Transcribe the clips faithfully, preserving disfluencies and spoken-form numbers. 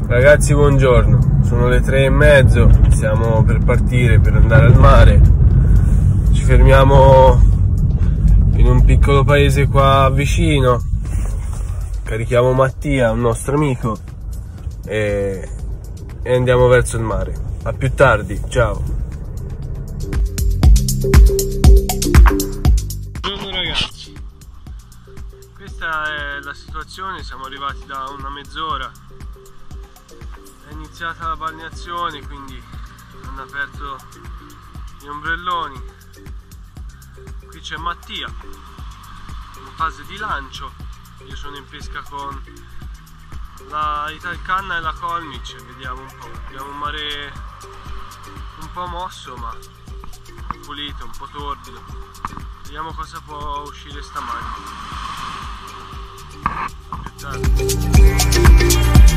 Ragazzi, buongiorno, sono le tre e mezzo, stiamo per partire per andare al mare. Ci fermiamo in un piccolo paese qua vicino, carichiamo Mattia, un nostro amico, e, e andiamo verso il mare. A più tardi, ciao. Buongiorno ragazzi, questa è la situazione, siamo arrivati da una mezz'ora. È iniziata la balneazione, quindi hanno aperto gli ombrelloni. Qui c'è Mattia in fase di lancio, io sono in pesca con la Italcanna e la Colmic. Vediamo un po', abbiamo un mare un po' mosso ma pulito, un po' torbido. Vediamo cosa può uscire stamani. Più tardi.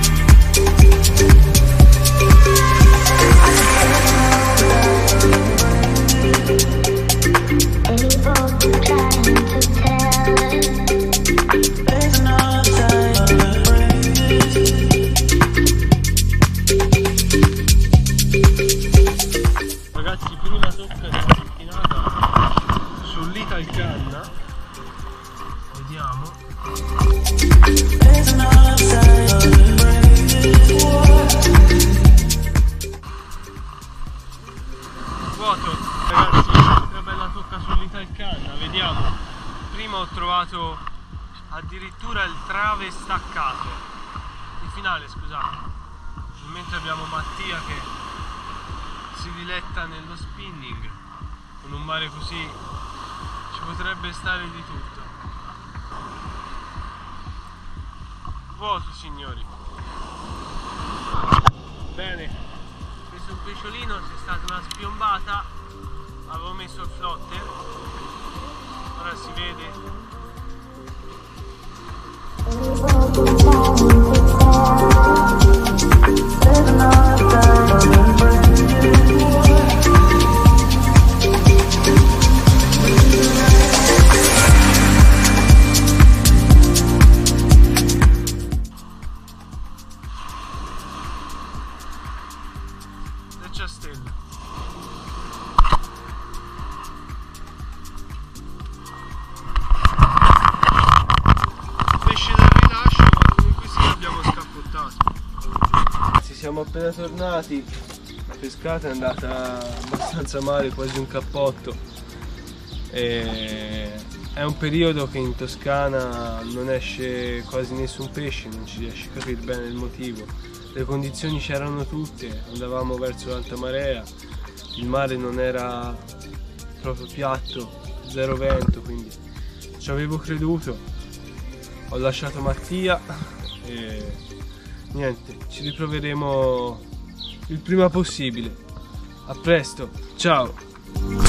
Ragazzi, prima tocca di pettinata sull'Italcanna, vediamo. Vuoto, ragazzi, una bella tocca sull'Italcanna, vediamo. Prima ho trovato addirittura il trave staccato, il finale, scusate. Mentre abbiamo Mattia che si diletta nello spinning. Con un mare così ci potrebbe stare di tutto. Vuoto, signori. Bene, ho preso un pesciolino, c'è stata una spiombata, avevo messo il flotter, ora si vede. Stella. Pesce dal rilascio, ma comunque sì, abbiamo scappottato. Ci siamo appena tornati, la pescata è andata abbastanza male, quasi un cappotto. E è un periodo che in Toscana non esce quasi nessun pesce, non ci riesce a capire bene il motivo. Le condizioni c'erano tutte, andavamo verso l'alta marea, il mare non era proprio piatto, zero vento, quindi ci avevo creduto, ho lasciato Mattia e niente, ci riproveremo il prima possibile. A presto, ciao!